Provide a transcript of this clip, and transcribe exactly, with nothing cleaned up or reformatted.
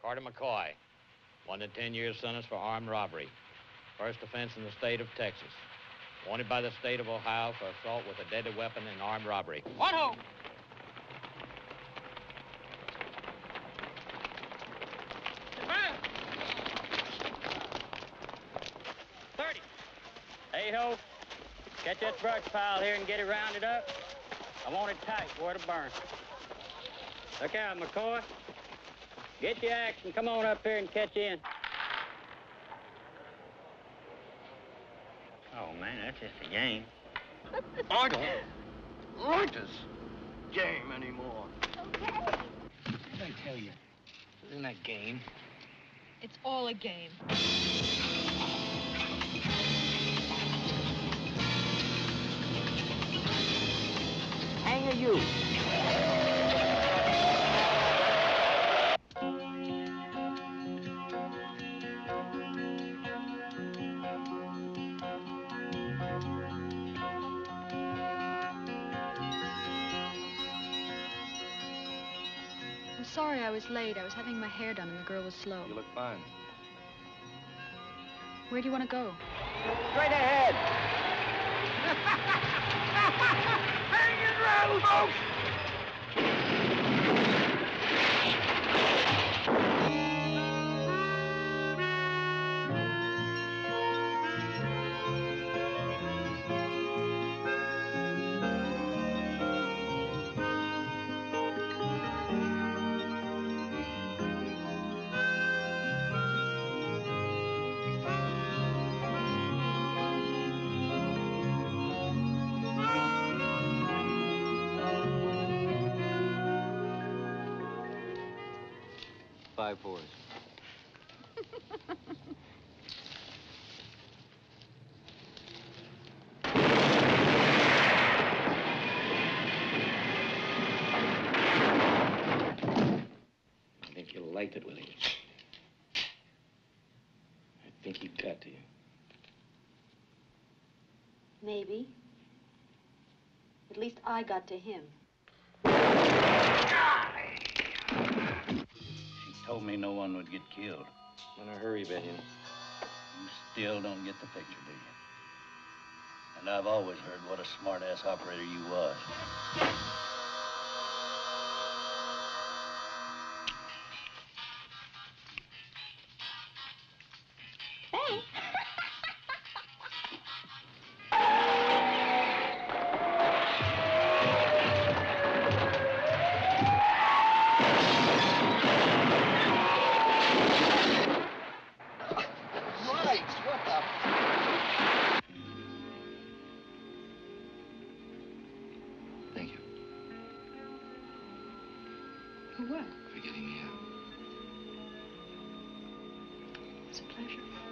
Carter McCoy, one to ten years sentence for armed robbery. First offense in the state of Texas. Wanted by the state of Ohio for assault with a deadly weapon and armed robbery. One home. thirty. Hey ho, get this brush pile here and get it rounded up. I want it tight where to burn. Look out, McCoy. Get your axe and come on up here and catch in. Oh, man, that's just a game. I don't like this game anymore. Okay. What did I tell you? It isn't a game. It's all a game. Hang of you. I'm sorry I was late. I was having my hair done and the girl was slow. You look fine. Where do you want to go? Straight ahead. Hang and rattle, folks. Five fours. I think you liked it, Willie. I think he got to you. Maybe. At least I got to him. Told me no one would get killed. In a hurry, Benyon. You still don't get the picture, do you? And I've always heard what a smart-ass operator you was. Thanks. Thank you For what? for getting me out. It's a pleasure.